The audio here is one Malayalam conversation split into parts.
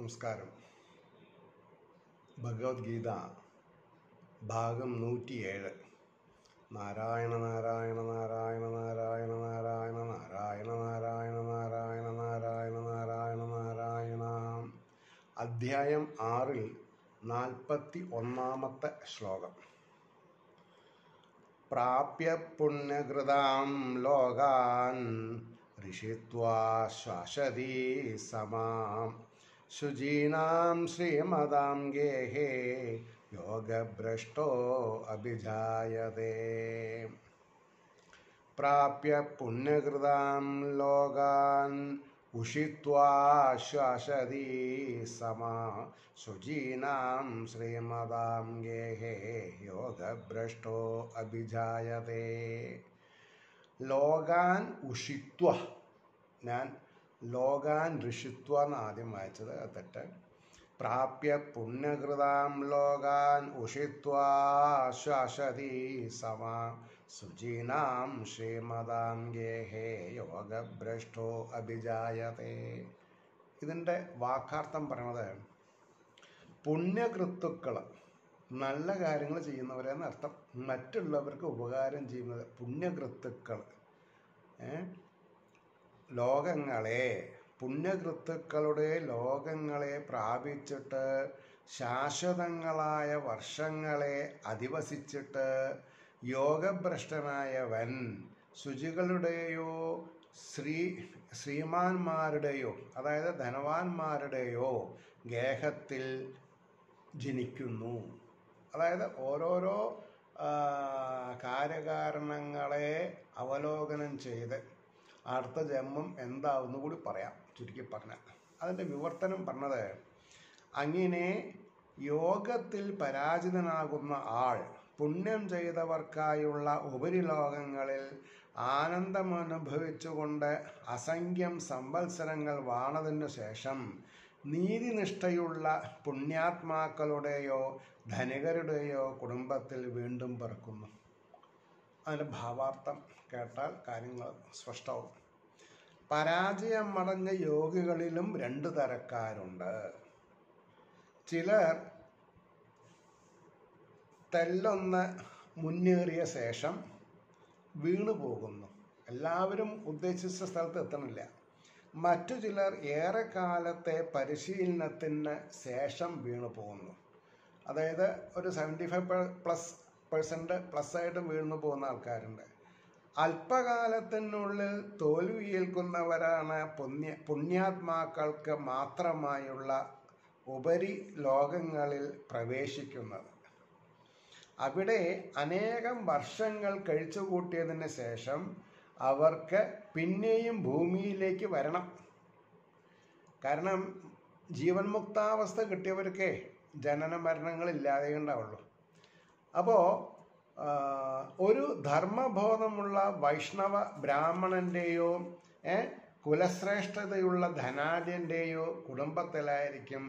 നമസ്കാരം. ഭഗവത്ഗീത ഭാഗം 107. നാരായണ നാരായണ നാരായണ നാരായണ നാരായണ നാരായണ നാരായണ നാരായണ നാരായണ നാരായണ നാരായണ. അധ്യായം 6 41 ശ്ലോകം. പ്രാപ്യ പുണ്യകൃതാം ലോകാൻ ഋഷിത്വാ ശ്വാസതി സമാം ശുചീനാം ശ്രീമതാം ഗേഹേ യോഗഭ്രഷ്ടോ അഭിജായതേ. പ്രാപ്യ പുണ്യകൃതാം ലോകാൻ ഉഷിത്വാ ശ്വാസതി സമാ ശുചീനാം ശ്രീമതാം ഗേഹേ യോഗഭ്രഷ്ടോ അഭിജായതേ. ലോകാൻ ഉഷിത്വ, ഞാൻ ലോകാൻ ഋഷിത്വ എന്ന് ആദ്യം വായിച്ചത്, അത് തെറ്റ്. പ്രാപ്യ പുണ്യകൃതാം ലോകാൻ ഉഷിത്വാ ശ്വാസതി സമാ ശുചീനാം ശ്രീമതാം ഗേഹേ യോഗഭ്രഷ്ടോ അഭിജായതേ. ഇതിൻ്റെ വാക്കാർത്ഥം പറയണത് പുണ്യകൃത്തുക്കൾ, നല്ല കാര്യങ്ങൾ ചെയ്യുന്നവരെന്ന് അർത്ഥം. മറ്റുള്ളവർക്ക് ഉപകാരം ചെയ്യുന്നത് പുണ്യകൃത്തുക്കൾ. ലോകങ്ങളെ, പുണ്യകൃത്തുക്കളുടെ ലോകങ്ങളെ പ്രാപിച്ചിട്ട് ശാശ്വതങ്ങളായ വർഷങ്ങളെ അധിവസിച്ചിട്ട് യോഗഭ്രഷ്ടനായവൻ ശുചികളുടെയോ ശ്രീമാന്മാരുടെയോ, അതായത് ധനവാന്മാരുടെയോ ഗേഹത്തിൽ ജനിക്കുന്നു. അതായത് ഓരോരോ കാര്യകാരണങ്ങളെ അവലോകനം ചെയ്ത് അടുത്ത ജന്മം എന്താവുന്നു കൂടി പറയാം. ചുരുക്കി പറഞ്ഞാൽ അതിൻ്റെ വിവർത്തനം പറഞ്ഞത്, അങ്ങനെ യോഗത്തിൽ പരാജിതനാകുന്ന ആൾ പുണ്യം ചെയ്തവർക്കായുള്ള ഉപരിലോകങ്ങളിൽ ആനന്ദമനുഭവിച്ചുകൊണ്ട് അസംഖ്യം സംവത്സരങ്ങൾ വാണതിനു ശേഷം നീതിനിഷ്ഠയുള്ള പുണ്യാത്മാക്കളുടെയോ ധനികരുടെയോ കുടുംബത്തിൽ വീണ്ടും പിറക്കുന്നു. അതിൻ്റെ ഭാവാർത്ഥം കേട്ടാൽ കാര്യങ്ങൾ സ്പഷ്ടവും. പരാജയം അടഞ്ഞ യോഗികളിലും 2 തരക്കാരുണ്ട്. ചിലർ തെല്ലൊന്ന് മുന്നേറിയ ശേഷം വീണു പോകുന്നു. എല്ലാവരും ഉദ്ദേശിച്ച സ്ഥലത്ത് എത്തണില്ല. മറ്റു ചിലർ ഏറെക്കാലത്തെ പരിശീലനത്തിന് ശേഷം വീണു പോകുന്നു. അതായത് ഒരു 75% പ്ലസ് ആയിട്ടും വീണു പോകുന്ന ആൾക്കാരുണ്ട്. അല്പകാലത്തിനുള്ളിൽ തോൽവിയേൽക്കുന്നവരാണ് പുണ്യാത്മാക്കൾക്ക് മാത്രമായുള്ള ഉപരി ലോകങ്ങളിൽ പ്രവേശിക്കുന്നത്. അവിടെ അനേകം വർഷങ്ങൾ കഴിച്ചുകൂട്ടിയതിന് ശേഷം അവർക്ക് പിന്നെയും ഭൂമിയിലേക്ക് വരണം. കാരണം ജീവൻ മുക്താവസ്ഥ കിട്ടിയവർക്കേ ജനന മരണങ്ങളില്ലാതെ ഉണ്ടാവുള്ളൂ. അപ്പോൾ ഒരു ധർമ്മബോധമുള്ള വൈഷ്ണവ ബ്രാഹ്മണൻ്റെയോ കുലശ്രേഷ്ഠതയുള്ള ധനാഢ്യൻ്റെയോ കുടുംബത്തിലായിരിക്കും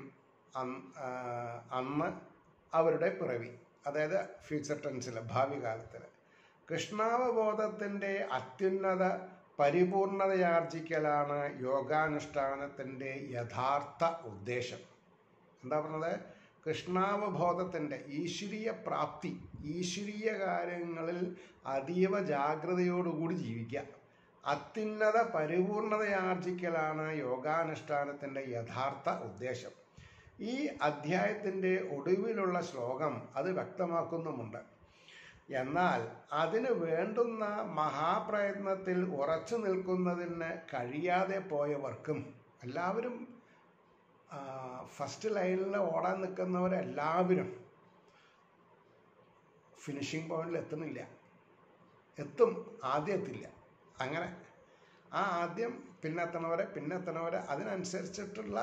അന്ന് അവരുടെ പിറവി. അതായത് ഫ്യൂച്ചർ ടെൻസിൽ, ഭാവി കാലത്തിൽ. കൃഷ്ണാവബോധത്തിൻ്റെ അത്യുന്നത പരിപൂർണതയാർജിക്കലാണ് യോഗാനുഷ്ഠാനത്തിൻ്റെ യഥാർത്ഥ ഉദ്ദേശം. എന്താ പറഞ്ഞത്? കൃഷ്ണാവബോധത്തിൻ്റെ ഈശ്വരീയ പ്രാപ്തി, ഈശ്വരീയ കാര്യങ്ങളിൽ അതീവ ജാഗ്രതയോടുകൂടി ജീവിക്കുക, അത്യുന്നത പരിപൂർണതയാർജിക്കലാണ് യോഗാനുഷ്ഠാനത്തിൻ്റെ യഥാർത്ഥ ഉദ്ദേശം. ഈ അധ്യായത്തിൻ്റെ ഒടുവിലുള്ള ശ്ലോകം അത് വ്യക്തമാക്കുന്നുമുണ്ട്. എന്നാൽ അതിന് വേണ്ടുന്ന മഹാപ്രയത്നത്തിൽ ഉറച്ചു നിൽക്കുന്നതിന് കഴിയാതെ പോയവർക്കും, എല്ലാവരും ഫസ്റ്റ് ലൈനിൽ ഓടാൻ നിൽക്കുന്നവരെല്ലാവരും ഫിനിഷിംഗ് പോയിന്റിൽ എത്തുന്നില്ല. എത്തും, ആദ്യം എത്തില്ല. അങ്ങനെ ആ ആദ്യം പിന്നെത്തണവരെ അതിനനുസരിച്ചിട്ടുള്ള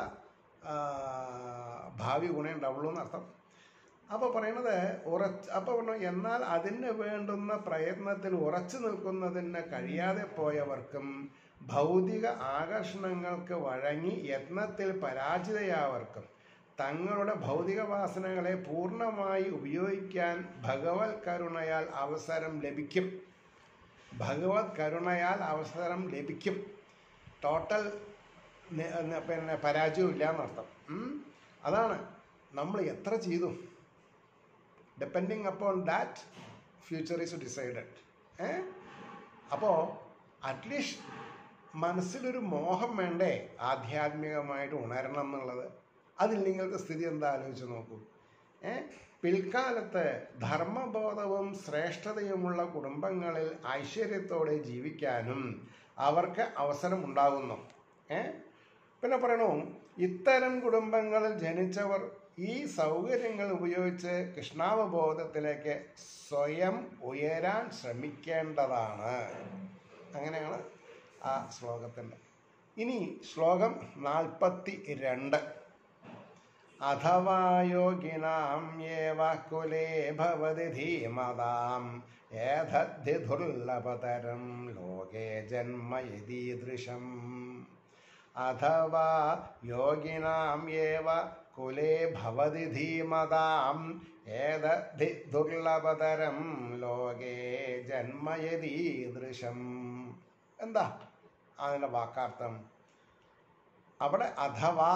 ഭാവി ഗുണം ഉണ്ടാവുള്ളൂ എന്നർത്ഥം. അപ്പോൾ പറയണത് എന്നാൽ അതിന് വേണ്ടുന്ന പ്രയത്നത്തിൽ ഉറച്ചു നിൽക്കുന്നതിന് കഴിയാതെ പോയവർക്കും ഭൗതിക ആകർഷണങ്ങൾക്ക് വഴങ്ങി യത്നത്തിൽ പരാജിതയായവർക്കും തങ്ങളുടെ ഭൗതിക വാസനകളെ പൂർണ്ണമായി ഉപയോഗിക്കാൻ ഭഗവത് കരുണയാൽ അവസരം ലഭിക്കും. ഭഗവത് കരുണയാൽ അവസരം ലഭിക്കും. ടോട്ടൽ പിന്നെ പരാജയവും ഇല്ല എന്നർത്ഥം. അതാണ് നമ്മൾ എത്ര ചെയ്തു, depending upon that future is decided. അപ്പോൾ അറ്റ്ലീസ്റ്റ് മനസ്സിലൊരു മോഹം വേണ്ടേ ആധ്യാത്മികമായിട്ട് ഉണരണം എന്നുള്ളത്? അതില്ലെങ്കിലത്തെ സ്ഥിതി എന്താ ആലോചിച്ച് നോക്കൂ. പിൽക്കാലത്ത് ധർമ്മബോധവും ശ്രേഷ്ഠതയുമുള്ള കുടുംബങ്ങളിൽ ഐശ്വര്യത്തോടെ ജീവിക്കാനും അവർക്ക് അവസരം ഉണ്ടാകുന്നു. പിന്നെ പറയണു, ഇത്തരം കുടുംബങ്ങളിൽ ജനിച്ചവർ ഈ സൗകര്യങ്ങൾ ഉപയോഗിച്ച് കൃഷ്ണാവബോധത്തിലേക്ക് സ്വയം ഉയരാൻ ശ്രമിക്കേണ്ടതാണ്. അങ്ങനെയാണ് ആ ശ്ലോകത്തിൻ്റെ. ഇനി ശ്ലോകം 42. അഥവാ യോഗിനാം യേവ കുലേ ഭവതി ധീമതാം ഏതദ്ധി ദുർലഭതരം ലോകേ ജന്മ യദീദൃശം. അഥവാ യോഗിനാം യേവ കുലേ ഭവതി ധീമതാം ഏതദ്ധി ദുർലഭതരം ലോകേ ജന്മ യദീദൃശം. എന്താ അതിൻ്റെ വാക്കാർത്ഥം? അവിടെ അഥവാ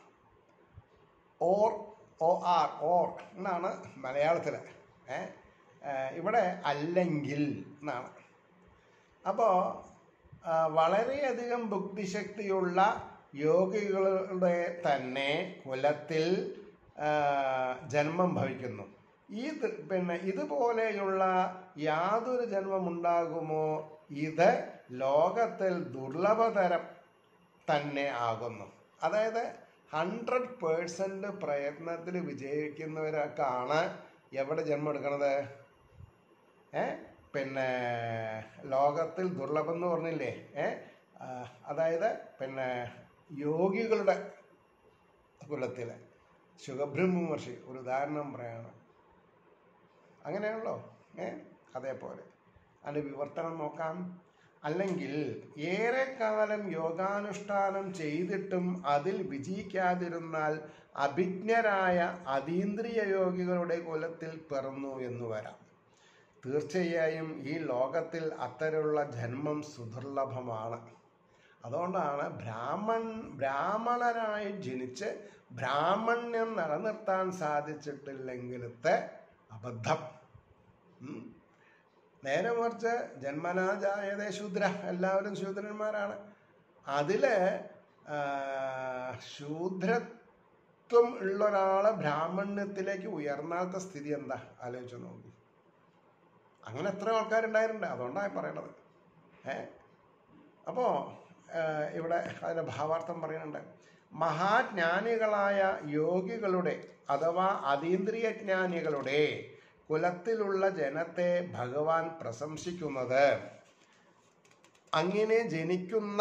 ഓർ എന്നാണ് മലയാളത്തിൽ. ഇവിടെ അല്ലെങ്കിൽ എന്നാണ്. അപ്പോൾ വളരെയധികം ബുദ്ധിശക്തിയുള്ള യോഗികളുടെ തന്നെ കുലത്തിൽ ജന്മം ഭവിക്കുന്നു. പിന്നെ ഇതുപോലെയുള്ള യാതൊരു ജന്മമുണ്ടാകുമോ? ഇത് ലോകത്തിൽ ദുർലഭതരം തന്നെ ആകുന്നു. അതായത് 100% പ്രയത്നത്തിൽ വിജയിക്കുന്നവരൊക്കെയാണ് എവിടെ ജന്മം എടുക്കണത്? പിന്നെ ലോകത്തിൽ ദുർലഭം എന്ന് പറഞ്ഞില്ലേ? അതായത് പിന്നെ യോഗികളുടെ കുലത്തിൽ. ശുഖബ്രഹ്മ മഹർഷി ഒരു ഉദാഹരണം പറയാണ്. അങ്ങനെയാണല്ലോ. അതേപോലെ അതിൻ്റെ വിവർത്തനം നോക്കാം. അല്ലെങ്കിൽ ഏറെക്കാലം യോഗാനുഷ്ഠാനം ചെയ്തിട്ടും അതിൽ വിജയിക്കാതിരുന്നാൽ അഭിജ്ഞരായ അതീന്ദ്രിയ യോഗികളുടെ കുലത്തിൽ പിറന്നു എന്ന് വരാം. തീർച്ചയായും ഈ ലോകത്തിൽ അത്തരമുള്ള ജന്മം സുദുർലഭമാണ്. അതുകൊണ്ടാണ് ബ്രാഹ്മണനായി ജനിച്ച് ബ്രാഹ്മണ്യം നിലനിർത്താൻ സാധിച്ചിട്ടില്ലെങ്കിലത്തെ അബദ്ധം. നേരെ മറിച്ച് ജന്മനാജായതേ ശൂദ്ര, എല്ലാവരും ശൂദ്രന്മാരാണ്. അതിൽ ശൂദ്രത്വം ഉള്ള ഒരാളെ ബ്രാഹ്മണ്യത്തിലേക്ക് ഉയർന്നാത്ത സ്ഥിതി എന്താ ആലോചിച്ച് നോക്കൂ. അങ്ങനെ എത്ര ആൾക്കാരുണ്ടായിട്ടുണ്ട്. അതുകൊണ്ടാണ് പറയണത്. അപ്പോൾ ഇവിടെ അതിൻ്റെ ഭാവാർത്ഥം പറയുന്നുണ്ട്. മഹാജ്ഞാനികളായ യോഗികളുടെ അഥവാ അതീന്ദ്രിയ ജ്ഞാനികളുടെ കുലത്തിലുള്ള ജനത്തെ ഭഗവാൻ പ്രശംസിക്കുന്നത് അങ്ങനെ ജനിക്കുന്ന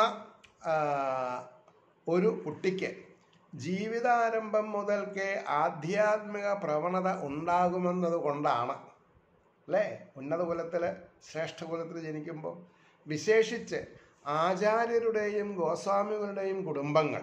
ഒരു കുട്ടിക്ക് ജീവിതാരംഭം മുതൽക്കേ ആധ്യാത്മിക പ്രവണത ഉണ്ടാകുമെന്നത് കൊണ്ടാണ്. അല്ലേ? ഉന്നത കുലത്തിൽ, ശ്രേഷ്ഠ കുലത്തിൽ ജനിക്കുമ്പോൾ വിശേഷിച്ച് ആചാര്യരുടെയും ഗോസ്വാമികളുടെയും കുടുംബങ്ങൾ,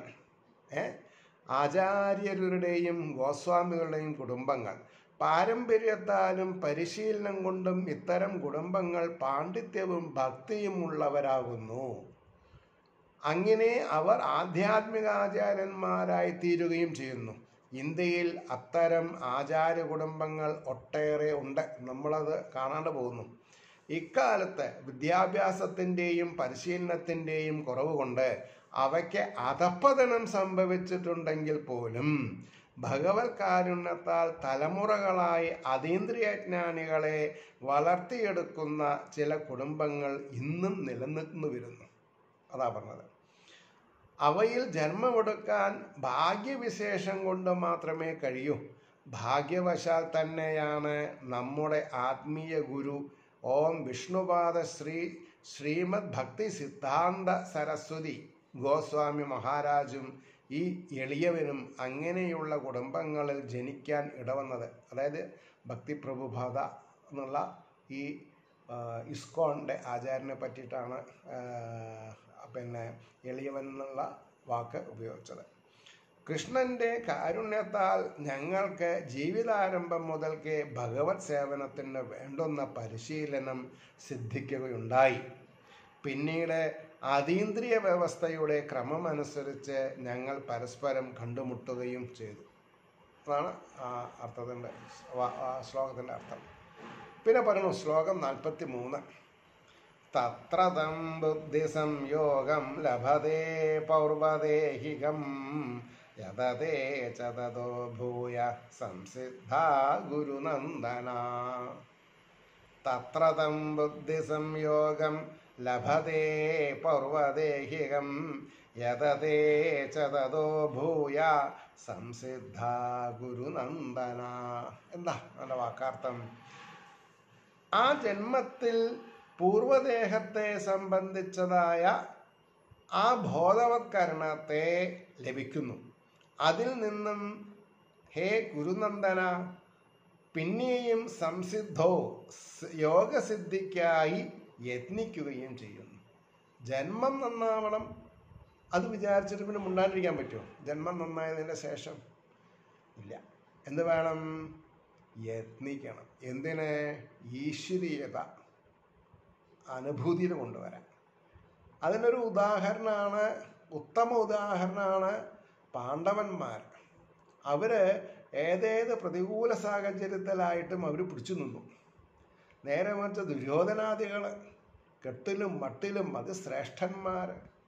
ആചാര്യരുടെയും ഗോസ്വാമികളുടെയും കുടുംബങ്ങൾ പാരമ്പര്യത്താലും പരിശീലനം കൊണ്ടും ഇത്തരം കുടുംബങ്ങൾ പാണ്ഡിത്യവും ഭക്തിയും ഉള്ളവരാകുന്നു. അങ്ങനെ അവർ ആധ്യാത്മിക ആചാര്യന്മാരായി തീരുകയും ചെയ്യുന്നു. ഇന്ത്യയിൽ അത്തരം ആചാര്യ കുടുംബങ്ങൾ ഒട്ടേറെ ഉണ്ട്. നമ്മളത് കാണാണ്ട് പോകുന്നു. ഇക്കാലത്ത് വിദ്യാഭ്യാസത്തിൻ്റെയും പരിശീലനത്തിൻ്റെയും കുറവ് കൊണ്ട് അവയ്ക്ക് അധപ്പതനം സംഭവിച്ചിട്ടുണ്ടെങ്കിൽ പോലും ഭഗവത് കാരുണ്യത്താൽ തലമുറകളായി അതീന്ദ്രിയജ്ഞാനികളെ വളർത്തിയെടുക്കുന്ന ചില കുടുംബങ്ങൾ ഇന്നും നിലനിന്നു വരുന്നു. അതാ പറഞ്ഞത്. അവയിൽ ജന്മമെടുക്കാൻ ഭാഗ്യവിശേഷം കൊണ്ട് മാത്രമേ കഴിയൂ. ഭാഗ്യവശാൽ തന്നെയാണ് നമ്മുടെ ആത്മീയ ഗുരു ഓം വിഷ്ണുപാദ ശ്രീമദ് ഭക്തി സിദ്ധാന്ത സരസ്വതി ഗോസ്വാമി മഹാരാജും ഈ എളിയവനും അങ്ങനെയുള്ള കുടുംബങ്ങളിൽ ജനിക്കാൻ ഇടവന്നത്. അതായത് ഭക്തി പ്രഭുപാദ എന്നുള്ള ഈ ഇസ്കോണിൻ്റെ ആചാര്യനെ പറ്റിയിട്ടാണ് പിന്നെ എളിയവൻ എന്നുള്ള വാക്ക് ഉപയോഗിച്ചത്. കൃഷ്ണൻ്റെ കാരുണ്യത്താൽ ഞങ്ങൾക്ക് ജീവിതാരംഭം മുതൽക്കേ ഭഗവത് സേവനത്തിന് വേണ്ടുന്ന പരിശീലനം സിദ്ധിക്കുകയുണ്ടായി. പിന്നീട് അതീന്ദ്രിയ വ്യവസ്ഥയുടെ ക്രമമനുസരിച്ച് ഞങ്ങൾ പരസ്പരം കണ്ടുമുട്ടുകയും ചെയ്തു. അതാണ് ആ അർത്ഥത്തിൻ്റെ ശ്ലോകത്തിൻ്റെ അർത്ഥം. പിന്നെ പറയുന്നു ശ്ലോകം 43. തത്ര തം ബുദ്ധി സംയോഗം ലഭതേ പൗർവദേഹികം യതതേ ച തതോ ഭൂയ സംസിദ്ധാ ഗുരുനന്ദന. തത്ര തം ബുദ്ധി സംയോഗം ലഭതേ പൗർവദേഹികം യതതേ ച തതോ ഭൂയ സംസിദ്ധാ ഗുരുനന്ദന. എന്താ നല്ല വാക്കാർത്ഥം? ആ ജന്മത്തിൽ പൂർവദേഹത്തെ സംബന്ധിച്ചതായ ആ ബോധവത്കരണത്തെ ലഭിക്കുന്നു. അതിൽ നിന്നും ഹേ ഗുരുനന്ദന പിന്നെയും സംസിദ്ധോ യോഗസിദ്ധിക്കായി യത്നിക്കുകയും ചെയ്യുന്നു. ജന്മം നന്നാവണം അത് വിചാരിച്ചിട്ട് പിന്നെ മുണ്ടാണ്ടിരിക്കാൻ പറ്റുമോ? ജന്മം നന്നായതിൻ്റെ ശേഷം ഇല്ല. എന്ത് വേണം? യത്നിക്കണം. എന്തിന്? ഈശ്വരീയത അനുഭൂതിയിൽ കൊണ്ടുവരാൻ. അതിനൊരു ഉദാഹരണമാണ്, ഉത്തമ ഉദാഹരണമാണ് പാണ്ഡവന്മാർ. അവർ ഏതേത് പ്രതികൂല സാഹചര്യത്തിലായിട്ടും അവർ പിടിച്ചു നിന്നു. നേരെ മറിച്ച് ദുര്യോധനാദികൾ കെട്ടിലും മട്ടിലും അതിശ്രേഷ്ഠന്മാർ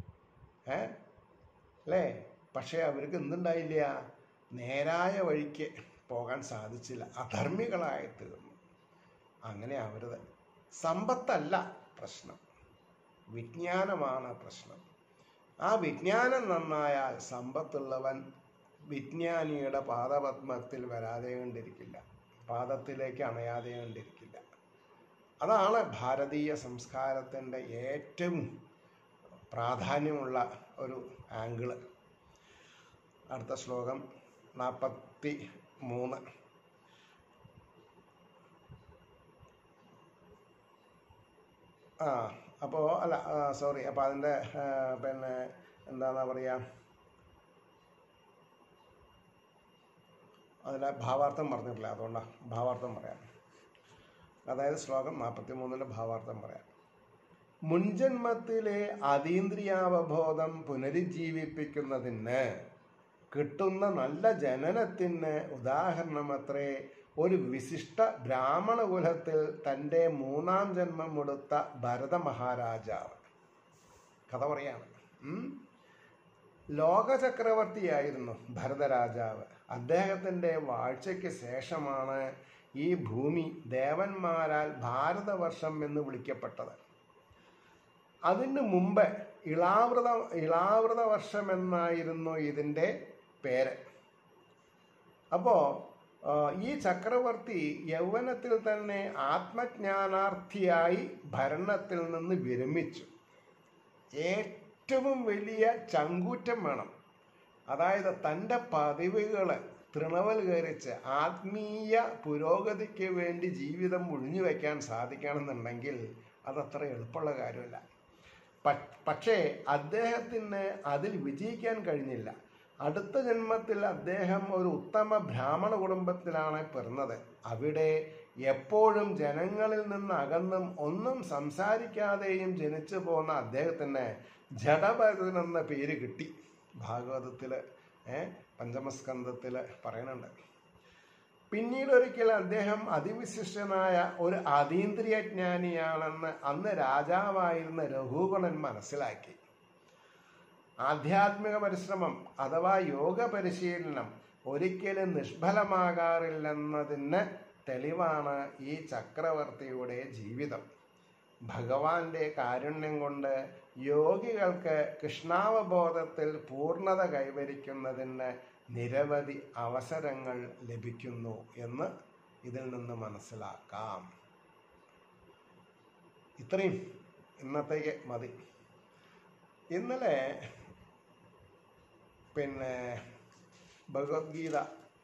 അല്ലേ? പക്ഷേ അവർക്ക് എന്തുണ്ടായില്ല? നേരായ വഴിക്ക് പോകാൻ സാധിച്ചില്ല, അധർമ്മികളായി തീർന്നു. അങ്ങനെ അവരത് സമ്പത്തല്ല പ്രശ്നം, വിജ്ഞാനമാണ് പ്രശ്നം. ആ വിജ്ഞാനം നന്നായാൽ സമ്പത്തുള്ളവൻ വിജ്ഞാനിയുടെ പാദപത്മത്തിൽ വരാതെ കണ്ടിരിക്കില്ല, പാദത്തിലേക്ക് അണയാതെ കണ്ടിരിക്കില്ല. അതാണ് ഭാരതീയ സംസ്കാരത്തിൻ്റെ ഏറ്റവും പ്രാധാന്യമുള്ള ഒരു ആംഗിള്. അടുത്ത ശ്ലോകം 43. അപ്പോൾ അപ്പോൾ അതിൻ്റെ പിന്നെ എന്താണെന്നാ പറയുക, അതിലെ ഭാവാർത്ഥം പറഞ്ഞിട്ടില്ല, അതുകൊണ്ടാണ് ഭാവാർത്ഥം പറയാം. അതായത് ശ്ലോകം 43 ഭാവാർത്ഥം പറയാം. മുൻജന്മത്തിലെ അതീന്ദ്രിയാവബോധം പുനരുജ്ജീവിപ്പിക്കുന്നതിന് കിട്ടുന്ന നല്ല ജനനത്തിന് ഉദാഹരണമത്രേ ഒരു വിശിഷ്ട ബ്രാഹ്മണ കുലത്തിൽ തൻ്റെ 3-ാം ജന്മം എടുത്ത ഭരത മഹാരാജാവ്. കഥ പറയാണ്. ലോകചക്രവർത്തിയായിരുന്നു ഭരതരാജാവ്. അദ്ദേഹത്തിൻ്റെ വാഴ്ചയ്ക്ക് ശേഷമാണ് ഈ ഭൂമി ദേവന്മാരാൽ ഭാരതവർഷം എന്ന് വിളിക്കപ്പെട്ടത്. അതിന് മുമ്പ് ഇളാവൃത വർഷം എന്നായിരുന്നു ഇതിൻ്റെ പേര്. അപ്പോൾ ഈ ചക്രവർത്തി യൗവനത്തിൽ തന്നെ ആത്മജ്ഞാനാർത്ഥിയായി ഭരണത്തിൽ നിന്ന് വിരമിച്ചു. ഏറ്റവും വലിയ ചങ്കൂറ്റം വേണം. അതായത് തൻ്റെ പദവികൾ തൃണവൽക്കരിച്ച് ആത്മീയ പുരോഗതിക്ക് വേണ്ടി ജീവിതം ഒഴിഞ്ഞു വയ്ക്കാൻ സാധിക്കണമെന്നുണ്ടെങ്കിൽ അതത്ര എളുപ്പമുള്ള കാര്യമല്ല. പക്ഷേ അദ്ദേഹത്തിന് അതിൽ വിജയിക്കാൻ കഴിഞ്ഞില്ല. അടുത്ത ജന്മത്തിൽ അദ്ദേഹം ഒരു ഉത്തമ ബ്രാഹ്മണ കുടുംബത്തിലാണ് പിറന്നത്. അവിടെ എപ്പോഴും ജനങ്ങളിൽ നിന്ന് അകന്നും ഒന്നും സംസാരിക്കാതെയും ജനിച്ചു പോന്ന അദ്ദേഹത്തിന് ജഡഭരതൻ എന്ന പേര് കിട്ടി. ഭാഗവതത്തിൽ പഞ്ചമസ്കന്ധത്തിൽ പറയുന്നുണ്ട്. പിന്നീട് ഒരിക്കൽ അദ്ദേഹം അതിവിശിഷ്ടനായ ഒരു അതീന്ദ്രിയജ്ഞാനിയാണെന്ന് അന്ന് രാജാവായിരുന്ന രഘുഗണൻ മനസ്സിലാക്കി. ആധ്യാത്മിക പരിശ്രമം അഥവാ യോഗ പരിശീലനം ഒരിക്കലും നിഷ്ഫലമാകാറില്ലെന്നതിന് തെളിവാണ് ഈ ചക്രവർത്തിയുടെ ജീവിതം. ഭഗവാന്റെ കാരുണ്യം കൊണ്ട് യോഗികൾക്ക് കൃഷ്ണാവബോധത്തിൽ പൂർണ്ണത കൈവരിക്കുന്നതിന് നിരവധി അവസരങ്ങൾ ലഭിക്കുന്നു എന്ന് ഇതിൽ നിന്ന് മനസ്സിലാക്കാം. ഇത്രയും ഇന്നത്തേക്ക് മതി. ഇന്നലെ ഭഗവത്ഗീത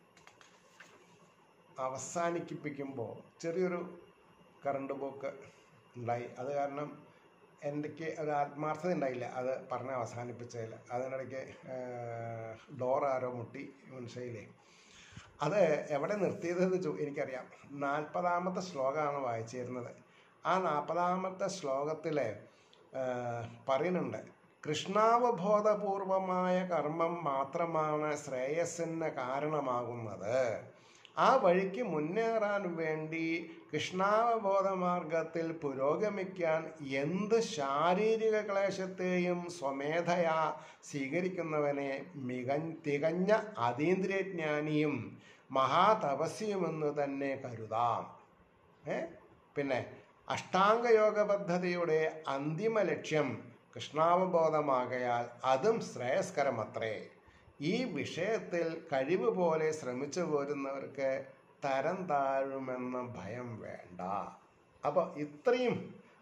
അവസാനിപ്പിക്കുമ്പോൾ ചെറിയൊരു കറണ്ട് പോക്ക് ഉണ്ടായി. അത് കാരണം എനിക്ക് ഒരു ആത്മാർത്ഥത ഉണ്ടായില്ല അത് പറഞ്ഞ് അവസാനിപ്പിച്ചതിൽ. അതിനിടയ്ക്ക് ഡോർ ആരോ മുട്ടി മനസ്സിലെ. അത് എവിടെ നിർത്തിയതെന്ന് എനിക്കറിയാം. 40-ാമത്തെ ശ്ലോകമാണ് വായിച്ചിരുന്നത്. ആ 40-ാമത്തെ ശ്ലോകത്തിൽ പറയുന്നുണ്ട്. കൃഷ്ണാവബോധപൂർവമായ കർമ്മം മാത്രമാണ് ശ്രേയസ്സിന് കാരണമാകുന്നത്. ആ വഴിക്ക് മുന്നേറാൻ വേണ്ടി കൃഷ്ണാവബോധ മാർഗത്തിൽ പുരോഗമിക്കാൻ എന്ത് ശാരീരിക ക്ലേശത്തെയും സ്വമേധയാ സ്വീകരിക്കുന്നവനെ തികഞ്ഞ അതീന്ദ്രിയജ്ഞാനിയും മഹാതപസ്യമെന്ന് തന്നെ കരുതാം. പിന്നെ അഷ്ടാംഗയോഗ പദ്ധതിയുടെ അന്തിമ ലക്ഷ്യം കൃഷ്ണാവബോധമാകയാൽ അതും ശ്രേയസ്കരമത്രേ. ഈ വിഷയത്തിൽ കഴിവ് പോലെ ശ്രമിച്ചു പോരുന്നവർക്ക് തരം താഴുമെന്ന ഭയം വേണ്ട. അപ്പോൾ ഇത്രയും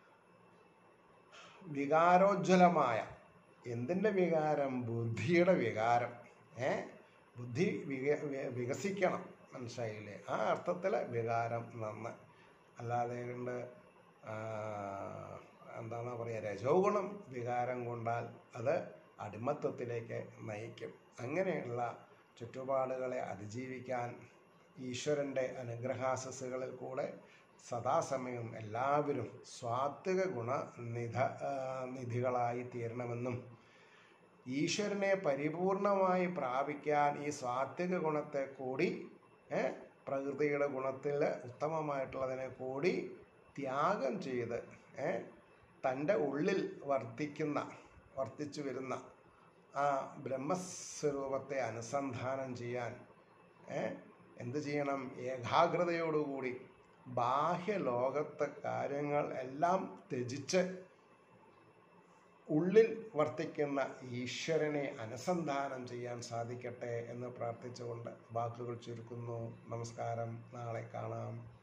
വികാരോജ്വലമായ, എന്തിൻ്റെ വികാരം? ബുദ്ധിയുടെ വികാരം. ബുദ്ധി വികസിക്കണം, മനസ്സിലായില്ലേ? ആ അർത്ഥത്തിലെ വികാരം നന്ന്. അല്ലാതെ കൊണ്ട് എന്താണെന്നാ പറയുക, രജോ ഗുണം വികാരം കൊണ്ടാൽ അത് അടിമത്വത്തിലേക്ക് നയിക്കും. അങ്ങനെയുള്ള ചുറ്റുപാടുകളെ അതിജീവിക്കാൻ ഈശ്വരൻ്റെ അനുഗ്രഹാശസ്സുകളിൽ കൂടെ സദാസമയം എല്ലാവരും സാത്വിക നിധികളായി തീരണമെന്നും ഈശ്വരനെ പരിപൂർണമായി പ്രാപിക്കാൻ ഈ സാത്വിക ഗുണത്തെ കൂടി പ്രകൃതിയുടെ ഗുണത്തിൽ ഉത്തമമായിട്ടുള്ളതിനെ കൂടി ത്യാഗം ചെയ്ത് തൻ്റെ ഉള്ളിൽ വർത്തിച്ചു വരുന്ന ആ ബ്രഹ്മസ്വരൂപത്തെ അനുസന്ധാനം ചെയ്യാൻ എന്ത് ചെയ്യണം? ഏകാഗ്രതയോടുകൂടി ബാഹ്യലോകത്തെ കാര്യങ്ങൾ എല്ലാം ത്യജിച്ച് ഉള്ളിൽ വർത്തിക്കുന്ന ഈശ്വരനെ അനുസന്ധാനം ചെയ്യാൻ സാധിക്കട്ടെ എന്ന് പ്രാർത്ഥിച്ചുകൊണ്ട് വാക്കുകൾ ചുരുക്കുന്നു. നമസ്കാരം. നാളെ കാണാം.